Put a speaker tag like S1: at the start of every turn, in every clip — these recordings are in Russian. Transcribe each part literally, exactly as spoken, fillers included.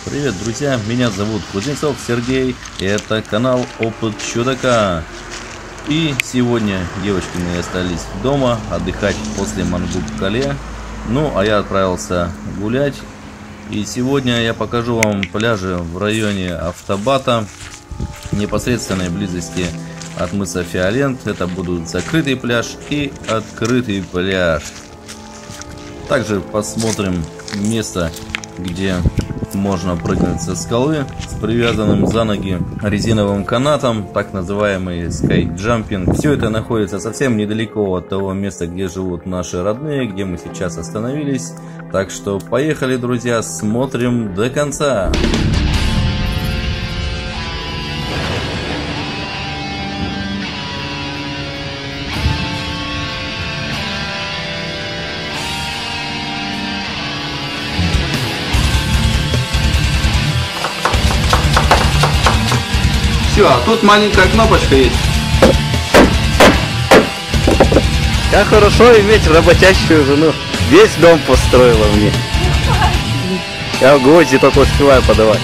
S1: Привет, друзья! Меня зовут Кузнецов Сергей, и это канал Опыт Чудака. И сегодня девочки мои остались дома отдыхать после Мангуб-Кале. Ну, а я отправился гулять. И сегодня я покажу вам пляжи в районе Автобата, в непосредственной близости от мыса Фиолент. Это будут закрытый пляж и открытый пляж. Также посмотрим место, где можно прыгнуть со скалы с привязанным за ноги резиновым канатом, так называемый скайджампинг. Все это находится совсем недалеко от того места, где живут наши родные, где мы сейчас остановились. Так что поехали, друзья, смотрим до конца.
S2: Все, а тут маленькая кнопочка есть.
S3: Как хорошо иметь работящую жену. Весь дом построила мне. Я в гвозди только успеваю подавать.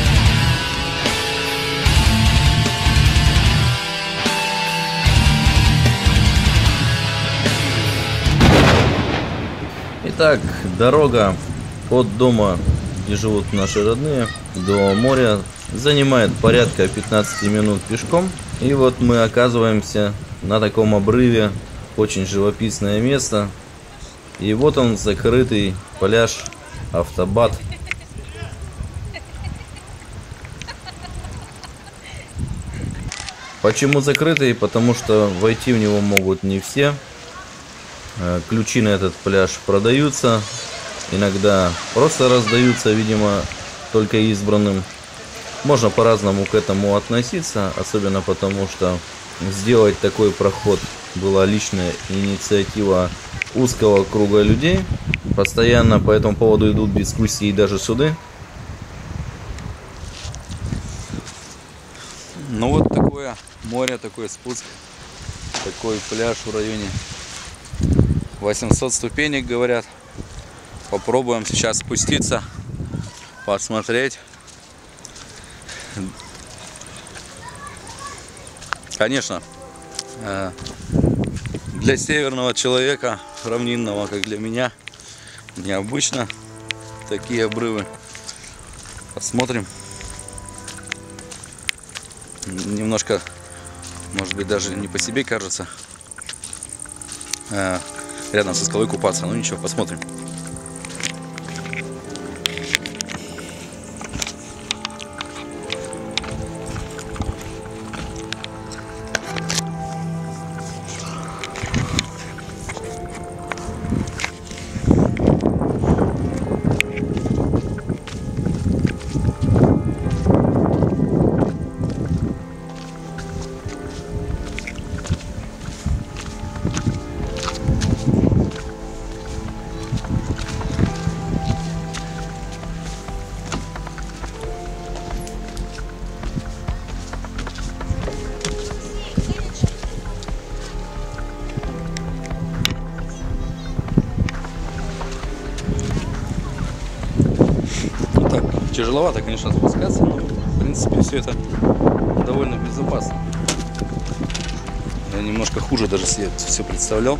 S1: Итак, дорога от дома, где живут наши родные, до моря занимает порядка пятнадцати минут пешком. И вот мы оказываемся на таком обрыве. Очень живописное место. И вот он, закрытый пляж Автобат. Почему закрытый? Потому что войти в него могут не все. Ключи на этот пляж продаются. Иногда просто раздаются, видимо, только избранным. Можно по-разному к этому относиться, особенно потому, что сделать такой проход была личная инициатива узкого круга людей. Постоянно по этому поводу идут дискуссии и даже суды.
S2: Ну вот такое море, такой спуск, такой пляж в районе восьмисот ступенек, говорят. Попробуем сейчас спуститься, посмотреть. Конечно, для северного человека, равнинного, как для меня, необычно такие обрывы. Посмотрим. Немножко, может быть, даже не по себе кажется рядом со скалой купаться. Ну ничего, посмотрим. Тяжеловато, конечно, спускаться, но в принципе все это довольно безопасно. Я немножко хуже даже себе все представлял.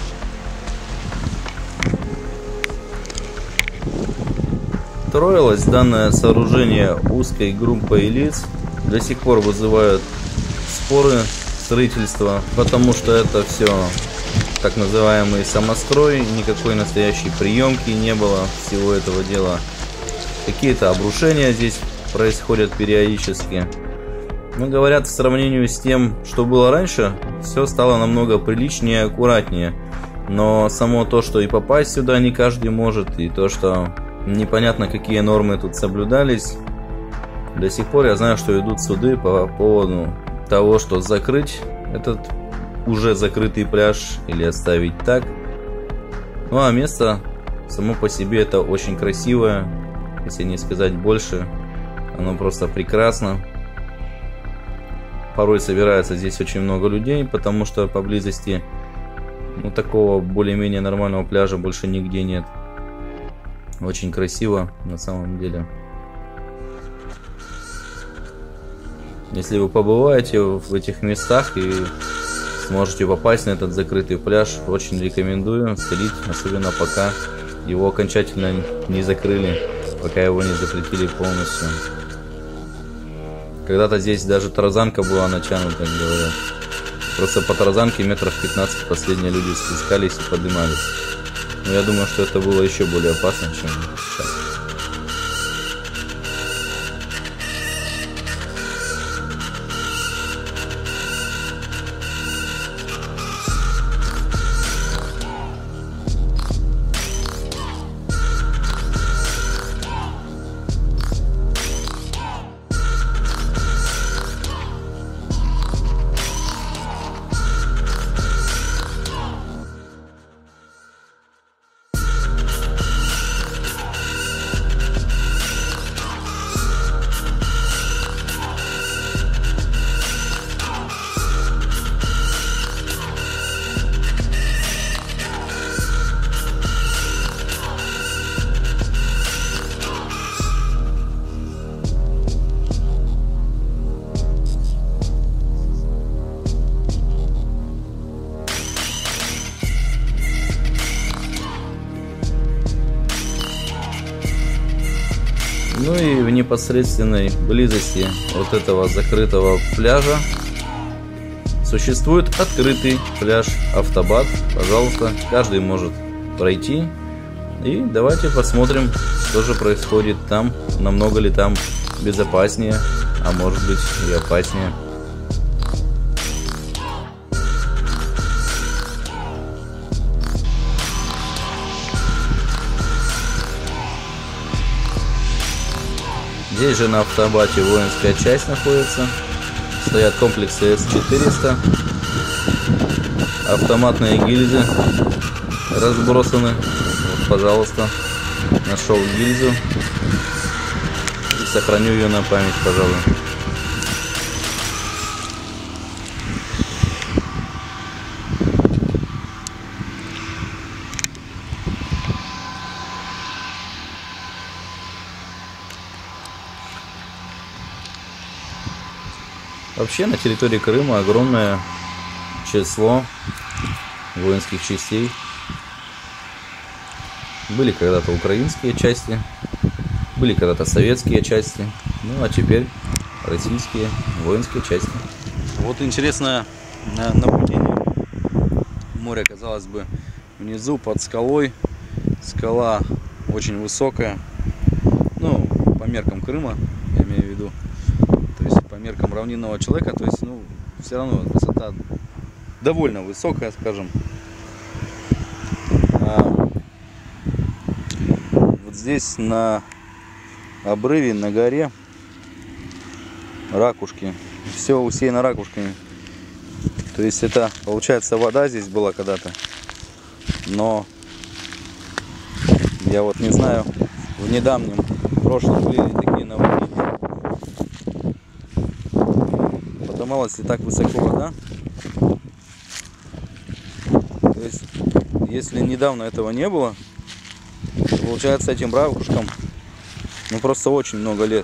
S1: Строилось данное сооружение узкой группой лиц. До сих пор вызывают споры строительства, потому что это все так называемый самострой, никакой настоящей приемки не было всего этого дела. Какие-то обрушения здесь происходят периодически. Но говорят, в сравнении с тем, что было раньше, все стало намного приличнее и аккуратнее. Но само то, что и попасть сюда не каждый может, и то, что непонятно, какие нормы тут соблюдались, до сих пор я знаю, что идут суды по поводу того, что закрыть этот уже закрытый пляж или оставить так. Ну а место само по себе это очень красивое. Если не сказать больше, оно просто прекрасно. Порой собирается здесь очень много людей, потому что поблизости ну, такого более-менее нормального пляжа больше нигде нет. Очень красиво на самом деле. Если вы побываете в этих местах и сможете попасть на этот закрытый пляж, очень рекомендую сходить, особенно пока его окончательно не закрыли, пока его не запретили полностью. Когда-то здесь даже тарзанка была натянута, говорят. Просто по тарзанке метров пятнадцать последние люди спускались и поднимались. Но я думаю, что это было еще более опасно, чем сейчас. Ну и в непосредственной близости от этого закрытого пляжа существует открытый пляж Автобат. Пожалуйста, каждый может пройти. И давайте посмотрим, что же происходит там, намного ли там безопаснее, а может быть и опаснее. Здесь же на Автобате воинская часть находится. Стоят комплексы эс четыреста. Автоматные гильзы разбросаны. Вот, пожалуйста, нашел гильзу. И сохраню ее на память, пожалуй. Вообще на территории Крыма огромное число воинских частей. Были когда-то украинские части, были когда-то советские части, ну а теперь российские воинские части.
S2: Вот интересное наблюдение. Море, казалось бы, внизу под скалой. Скала очень высокая. Ну, по меркам Крыма, я имею в виду. То есть по меркам равнинного человека, то есть, ну, все равно высота довольно высокая, скажем. А вот здесь на обрыве, на горе ракушки. Все усеяно ракушками. То есть это, получается, вода здесь была когда-то. Но я вот не знаю, в недавнем прошлом были ли такие наводнения. Поднималась ли так высоко вода? То есть, если недавно этого не было, то, получается, этим ракушкам ну просто очень много лет.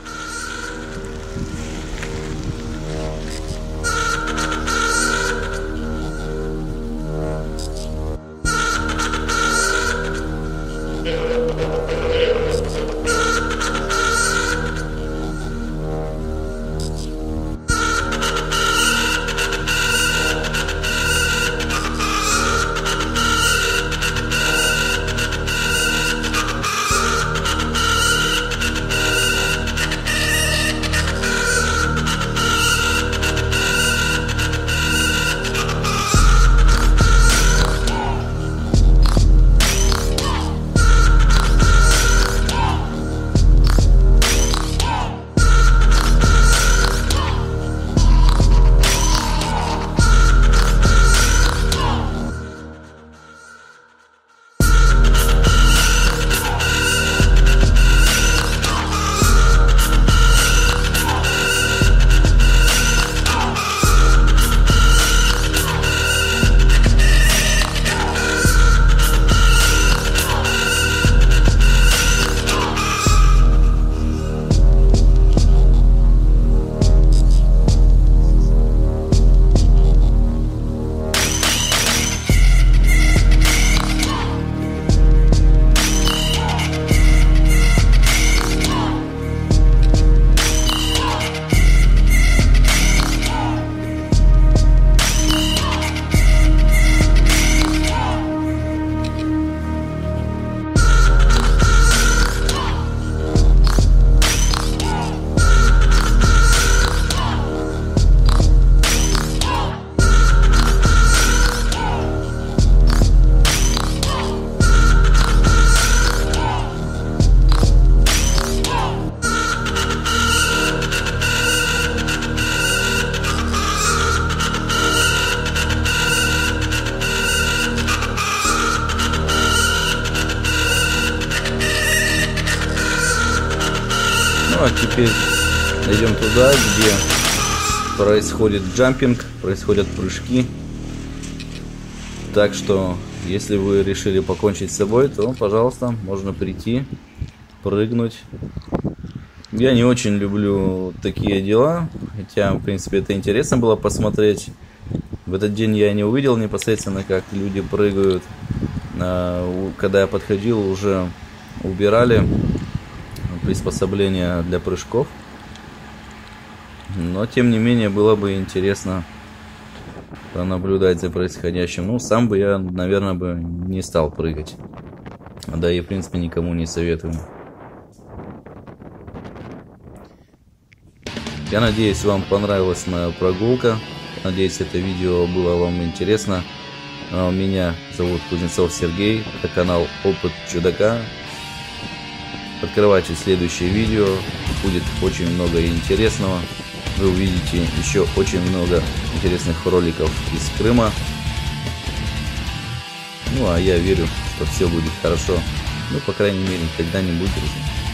S1: Ну а теперь идем туда, где происходит джампинг, происходят прыжки. Так что, если вы решили покончить с собой, то, пожалуйста, можно прийти, прыгнуть. Я не очень люблю такие дела, хотя, в принципе, это интересно было посмотреть. В этот день я не увидел непосредственно, как люди прыгают. Когда я подходил, уже убирали приспособления для прыжков. Но, тем не менее, было бы интересно понаблюдать за происходящим. Ну, сам бы я, наверное, бы не стал прыгать. Да и, в принципе, никому не советую. Я надеюсь, вам понравилась моя прогулка. Надеюсь, это видео было вам интересно. Меня зовут Кузнецов Сергей. Это канал Опыт Чудака. Открывайте следующее видео. Будет очень много интересного. Вы увидите еще очень много интересных роликов из Крыма. Ну, а я верю, что все будет хорошо. Ну, по крайней мере, когда-нибудь, друзья.